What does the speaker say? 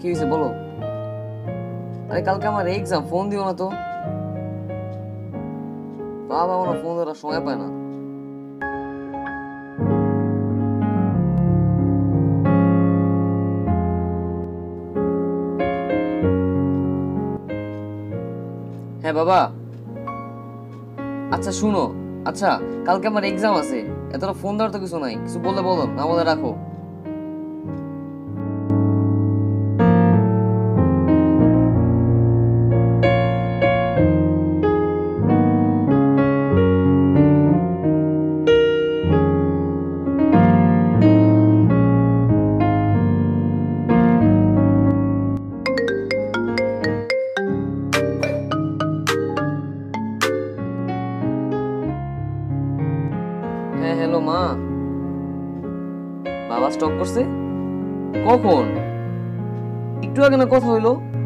কি হয়েছে বলো। আরে কালকে আমার এক্সাম, ফোন দিও না তো। বাবা আমার ফোন ধরার সময় পায় না। হ্যাঁ বাবা। আচ্ছা শুনো, আচ্ছা কালকে আমার এক্সাম আছে, এতটা ফোন দেওয়ার তো কিছু নাই, কিছু বললে বলো, না বলে রাখো। হ্যাঁ হ্যালো মা। বাবা স্টক করছে? কখন? একটু আগে না কথা হইলো।